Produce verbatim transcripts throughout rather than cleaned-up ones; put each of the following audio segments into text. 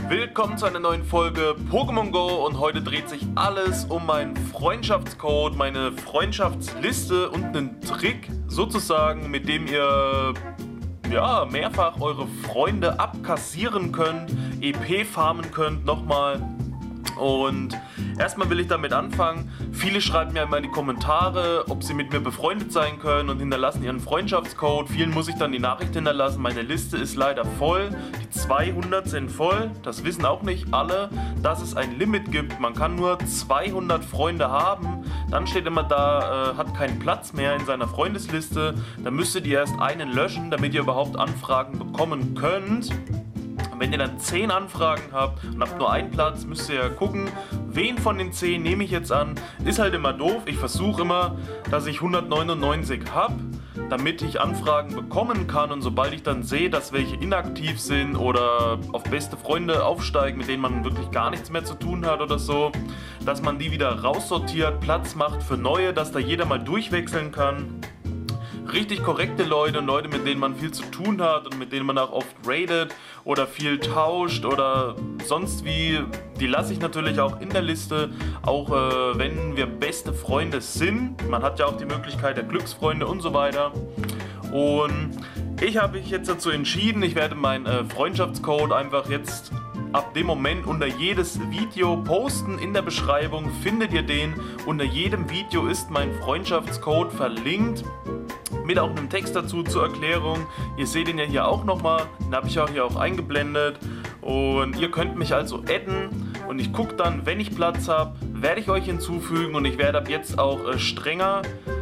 Willkommen zu einer neuen Folge Pokémon Go und heute dreht sich alles um meinen Freundschaftscode, meine Freundschaftsliste und einen Trick sozusagen, mit dem ihr ja, mehrfach eure Freunde abkassieren könnt, E P farmen könnt nochmal. Und erstmal will ich damit anfangen. Viele schreiben mir immer in die Kommentare, ob sie mit mir befreundet sein können und hinterlassen ihren Freundschaftscode. Vielen muss ich dann die Nachricht hinterlassen. Meine Liste ist leider voll. Die zweihundert sind voll. Das wissen auch nicht alle, dass es ein Limit gibt. Man kann nur zweihundert Freunde haben. Dann steht immer da, äh, hat keinen Platz mehr in seiner Freundesliste. Dann müsstet ihr erst einen löschen, damit ihr überhaupt Anfragen bekommen könnt. Wenn ihr dann zehn Anfragen habt und habt nur einen Platz, müsst ihr ja gucken, wen von den zehn nehme ich jetzt an. Ist halt immer doof. Ich versuche immer, dass ich hundertneunundneunzig habe, damit ich Anfragen bekommen kann. Und sobald ich dann sehe, dass welche inaktiv sind oder auf beste Freunde aufsteigen, mit denen man wirklich gar nichts mehr zu tun hat oder so, dass man die wieder raussortiert, Platz macht für neue, dass da jeder mal durchwechseln kann. Richtig korrekte Leute und Leute, mit denen man viel zu tun hat und mit denen man auch oft raidet oder viel tauscht oder sonst wie, die lasse ich natürlich auch in der Liste, auch äh, wenn wir beste Freunde sind. Man hat ja auch die Möglichkeit der Glücksfreunde und so weiter. Und ich habe mich jetzt dazu entschieden, ich werde meinen äh, Freundschaftscode einfach jetzt ab dem Moment unter jedes Video posten. In der Beschreibung findet ihr den. Unter jedem Video ist mein Freundschaftscode verlinkt. Mit auch einem Text dazu zur Erklärung. Ihr seht ihn ja hier auch nochmal, den habe ich auch hier auch eingeblendet. Und ihr könnt mich also adden und ich gucke dann, wenn ich Platz habe, werde ich euch hinzufügen und ich werde ab jetzt auch äh, strenger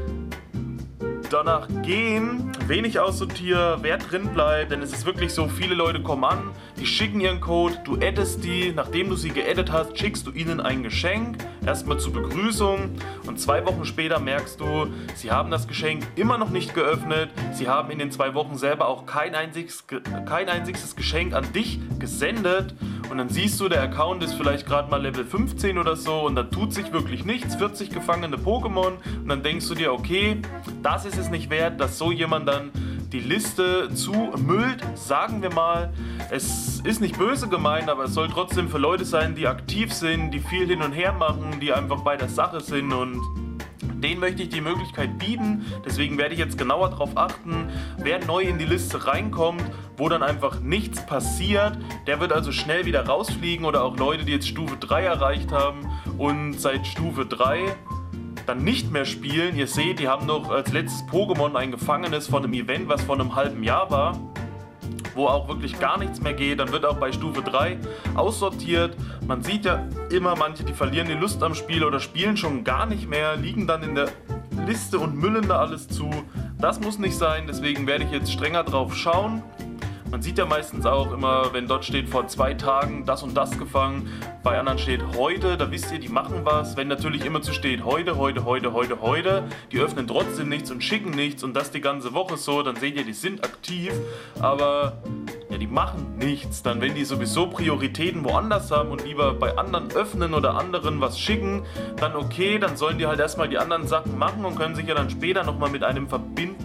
danach gehen, wen ich aussortiere, wer drin bleibt, denn es ist wirklich so, viele Leute kommen an, die schicken ihren Code, du addest die, nachdem du sie geaddet hast, schickst du ihnen ein Geschenk, erstmal zur Begrüßung und zwei Wochen später merkst du, sie haben das Geschenk immer noch nicht geöffnet, sie haben in den zwei Wochen selber auch kein einziges, kein einziges Geschenk an dich gesendet und dann siehst du, der Account ist vielleicht gerade mal Level fünfzehn oder so und da tut sich wirklich nichts, vierzig gefangene Pokémon und dann denkst du dir, okay, das ist es nicht wert, dass so jemand dann die Liste zumüllt, sagen wir mal. Es ist nicht böse gemeint, aber es soll trotzdem für Leute sein, die aktiv sind, die viel hin und her machen, die einfach bei der Sache sind und denen möchte ich die Möglichkeit bieten. Deswegen werde ich jetzt genauer darauf achten, wer neu in die Liste reinkommt, wo dann einfach nichts passiert. Der wird also schnell wieder rausfliegen oder auch Leute, die jetzt Stufe drei erreicht haben und seit Stufe drei dann nicht mehr spielen. Ihr seht, die haben noch als letztes Pokémon ein gefangenes von einem Event, was vor einem halben Jahr war, wo auch wirklich gar nichts mehr geht. Dann wird auch bei Stufe drei aussortiert. Man sieht ja immer, manche, die verlieren die Lust am Spiel oder spielen schon gar nicht mehr, liegen dann in der Liste und müllen da alles zu. Das muss nicht sein, deswegen werde ich jetzt strenger drauf schauen. Man sieht ja meistens auch immer, wenn dort steht vor zwei Tagen das und das gefangen, bei anderen steht heute, da wisst ihr, die machen was. Wenn natürlich immer zu steht heute, heute, heute, heute, heute, die öffnen trotzdem nichts und schicken nichts und das die ganze Woche so, dann seht ihr, die sind aktiv, aber ja, die machen nichts. Dann, wenn die sowieso Prioritäten woanders haben und lieber bei anderen öffnen oder anderen was schicken, dann okay, dann sollen die halt erstmal die anderen Sachen machen und können sich ja dann später nochmal mit einem verbinden.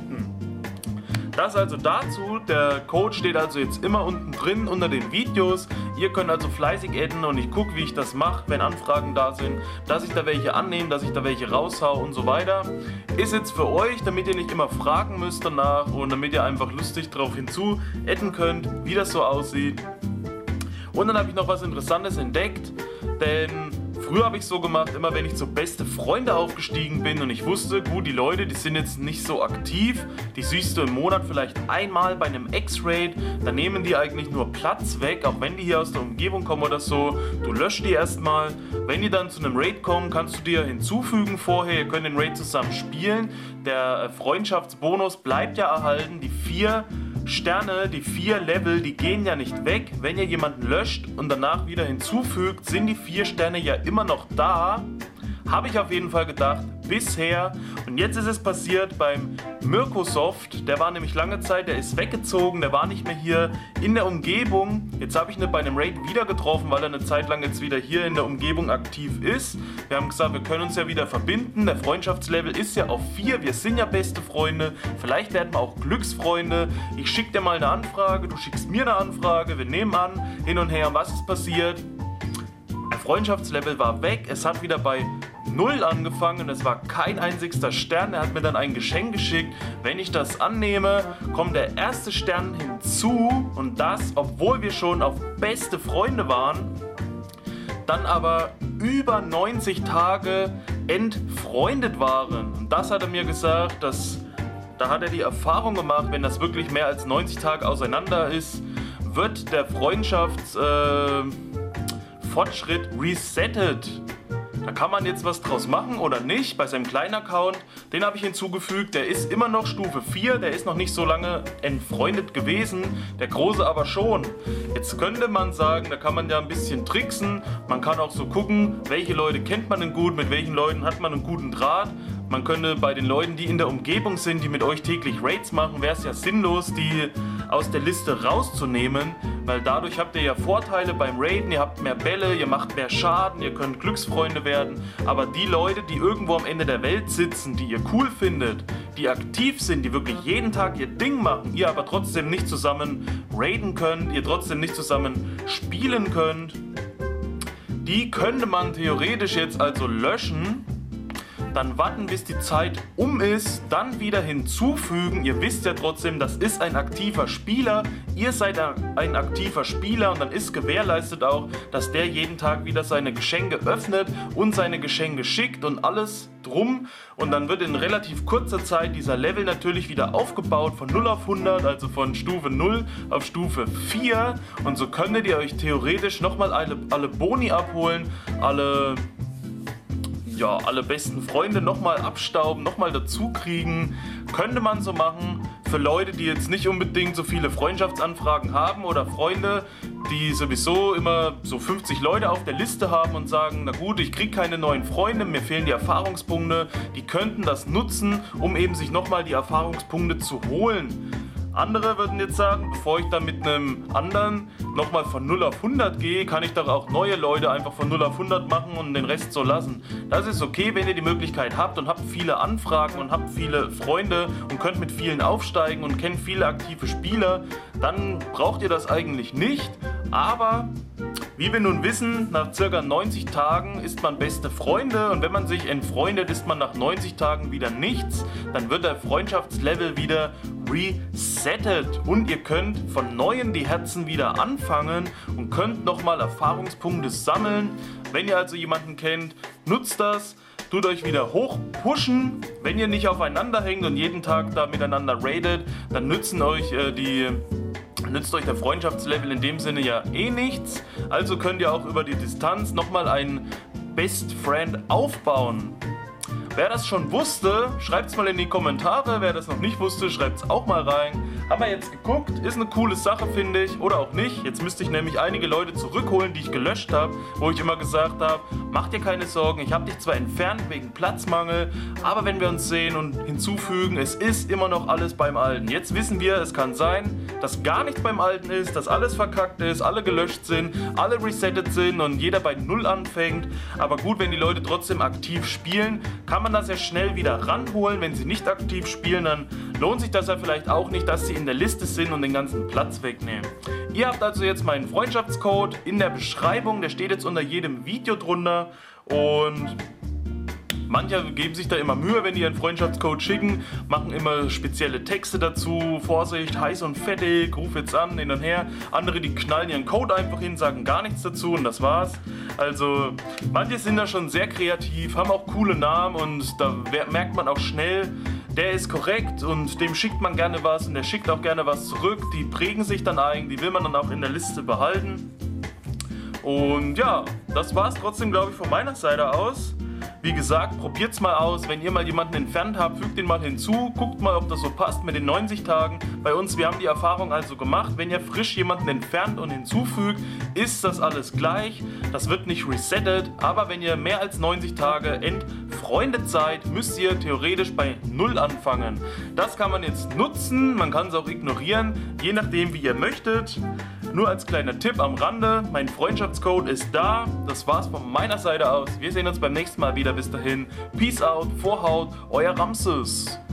Das also dazu, der Code steht also jetzt immer unten drin unter den Videos. Ihr könnt also fleißig adden und ich gucke, wie ich das mache, wenn Anfragen da sind, dass ich da welche annehme, dass ich da welche raushau und so weiter. Ist jetzt für euch, damit ihr nicht immer fragen müsst danach und damit ihr einfach lustig drauf hinzu adden könnt, wie das so aussieht. Und dann habe ich noch was Interessantes entdeckt, denn früher habe ich so gemacht, immer wenn ich zu beste Freunde aufgestiegen bin und ich wusste, gut, die Leute, die sind jetzt nicht so aktiv, die siehst du im Monat vielleicht einmal bei einem X-Raid, dann nehmen die eigentlich nur Platz weg, auch wenn die hier aus der Umgebung kommen oder so, du löscht die erstmal, wenn die dann zu einem Raid kommen, kannst du dir hinzufügen vorher, ihr könnt den Raid zusammen spielen, der Freundschaftsbonus bleibt ja erhalten, die vier Sterne, die vier Level, die gehen ja nicht weg. Wenn ihr jemanden löscht und danach wieder hinzufügt, sind die vier Sterne ja immer noch da. Habe ich auf jeden Fall gedacht, bisher. Und jetzt ist es passiert beim Mirkosoft, der war nämlich lange Zeit, der ist weggezogen, der war nicht mehr hier in der Umgebung. Jetzt habe ich ihn bei einem Raid wieder getroffen, weil er eine Zeit lang jetzt wieder hier in der Umgebung aktiv ist. Wir haben gesagt, wir können uns ja wieder verbinden, der Freundschaftslevel ist ja auf vier, wir sind ja beste Freunde, vielleicht werden wir auch Glücksfreunde. Ich schicke dir mal eine Anfrage, du schickst mir eine Anfrage, wir nehmen an, hin und her, was ist passiert? Der Freundschaftslevel war weg, es hat wieder bei null angefangen, es war kein einzigster Stern, er hat mir dann ein Geschenk geschickt. Wenn ich das annehme, kommt der erste Stern hinzu und das, obwohl wir schon auf beste Freunde waren, dann aber über neunzig Tage entfreundet waren. Und das hat er mir gesagt, dass, da hat er die Erfahrung gemacht, wenn das wirklich mehr als neunzig Tage auseinander ist, wird der Freundschaftsfortschritt äh, resettet. Da kann man jetzt was draus machen oder nicht. Bei seinem kleinen Account, den habe ich hinzugefügt, der ist immer noch Stufe vier, der ist noch nicht so lange entfreundet gewesen, der große aber schon. Jetzt könnte man sagen, da kann man ja ein bisschen tricksen, man kann auch so gucken, welche Leute kennt man denn gut, mit welchen Leuten hat man einen guten Draht. Man könnte bei den Leuten, die in der Umgebung sind, die mit euch täglich Raids machen, wäre es ja sinnlos, die aus der Liste rauszunehmen, weil dadurch habt ihr ja Vorteile beim Raiden, ihr habt mehr Bälle, ihr macht mehr Schaden, ihr könnt Glücksfreunde werden, aber die Leute, die irgendwo am Ende der Welt sitzen, die ihr cool findet, die aktiv sind, die wirklich jeden Tag ihr Ding machen, ihr aber trotzdem nicht zusammen raiden könnt, ihr trotzdem nicht zusammen spielen könnt, die könnte man theoretisch jetzt also löschen. Dann warten, bis die Zeit um ist, dann wieder hinzufügen. Ihr wisst ja trotzdem, das ist ein aktiver Spieler. Ihr seid ein aktiver Spieler und dann ist gewährleistet auch, dass der jeden Tag wieder seine Geschenke öffnet und seine Geschenke schickt und alles drum. Und dann wird in relativ kurzer Zeit dieser Level natürlich wieder aufgebaut von null auf hundert, also von Stufe null auf Stufe vier. Und so könntet ihr euch theoretisch nochmal alle, alle Boni abholen, alle... ja, alle besten Freunde nochmal abstauben, nochmal dazu kriegen. Könnte man so machen für Leute, die jetzt nicht unbedingt so viele Freundschaftsanfragen haben oder Freunde, die sowieso immer so fünfzig Leute auf der Liste haben und sagen, na gut, ich kriege keine neuen Freunde, mir fehlen die Erfahrungspunkte. Die könnten das nutzen, um eben sich nochmal die Erfahrungspunkte zu holen. Andere würden jetzt sagen, bevor ich dann mit einem anderen nochmal von null auf hundert gehe, kann ich doch auch neue Leute einfach von null auf hundert machen und den Rest so lassen. Das ist okay, wenn ihr die Möglichkeit habt und habt viele Anfragen und habt viele Freunde und könnt mit vielen aufsteigen und kennt viele aktive Spieler, dann braucht ihr das eigentlich nicht. Aber wie wir nun wissen, nach ca. neunzig Tagen ist man beste Freunde und wenn man sich entfreundet, ist man nach neunzig Tagen wieder nichts. Dann wird der Freundschaftslevel wieder resettet und ihr könnt von Neuem die Herzen wieder anfangen und könnt nochmal Erfahrungspunkte sammeln. Wenn ihr also jemanden kennt, nutzt das, tut euch wieder hoch pushen. Wenn ihr nicht aufeinander hängt und jeden Tag da miteinander raidet, dann nützen euch äh, die... nützt euch der Freundschaftslevel in dem Sinne ja eh nichts, also könnt ihr auch über die Distanz nochmal einen Best Friend aufbauen. Wer das schon wusste, schreibt es mal in die Kommentare, wer das noch nicht wusste, schreibt es auch mal rein. Haben wir jetzt geguckt, ist eine coole Sache, finde ich, oder auch nicht. Jetzt müsste ich nämlich einige Leute zurückholen, die ich gelöscht habe, wo ich immer gesagt habe, mach dir keine Sorgen, ich habe dich zwar entfernt wegen Platzmangel, aber wenn wir uns sehen und hinzufügen, es ist immer noch alles beim Alten. Jetzt wissen wir, es kann sein, dass gar nichts beim Alten ist, dass alles verkackt ist, alle gelöscht sind, alle resettet sind und jeder bei Null anfängt. Aber gut, wenn die Leute trotzdem aktiv spielen, kann man das ja schnell wieder ranholen. Wenn sie nicht aktiv spielen, dann lohnt sich das ja vielleicht auch nicht, dass sie in der Liste sind und den ganzen Platz wegnehmen. Ihr habt also jetzt meinen Freundschaftscode in der Beschreibung, der steht jetzt unter jedem Video drunter und manche geben sich da immer Mühe, wenn die ihren Freundschaftscode schicken, machen immer spezielle Texte dazu, Vorsicht, heiß und fettig, ruf jetzt an, hin und her. Andere, die knallen ihren Code einfach hin, sagen gar nichts dazu und das war's. Also manche sind da schon sehr kreativ, haben auch coole Namen und da merkt man auch schnell, der ist korrekt und dem schickt man gerne was und der schickt auch gerne was zurück. Die prägen sich dann ein, die will man dann auch in der Liste behalten. Und ja, das war's trotzdem, glaube ich, von meiner Seite aus. Wie gesagt, probiert's mal aus. Wenn ihr mal jemanden entfernt habt, fügt den mal hinzu. Guckt mal, ob das so passt mit den neunzig Tagen. Bei uns, wir haben die Erfahrung also gemacht, wenn ihr frisch jemanden entfernt und hinzufügt, ist das alles gleich. Das wird nicht resettet. Aber wenn ihr mehr als neunzig Tage entfreundet seid, müsst ihr theoretisch bei null anfangen. Das kann man jetzt nutzen. Man kann es auch ignorieren, je nachdem wie ihr möchtet. Nur als kleiner Tipp am Rande, mein Freundschaftscode ist da. Das war's von meiner Seite aus. Wir sehen uns beim nächsten Mal wieder. Bis dahin, Peace out, Vorhaut, euer Ramses.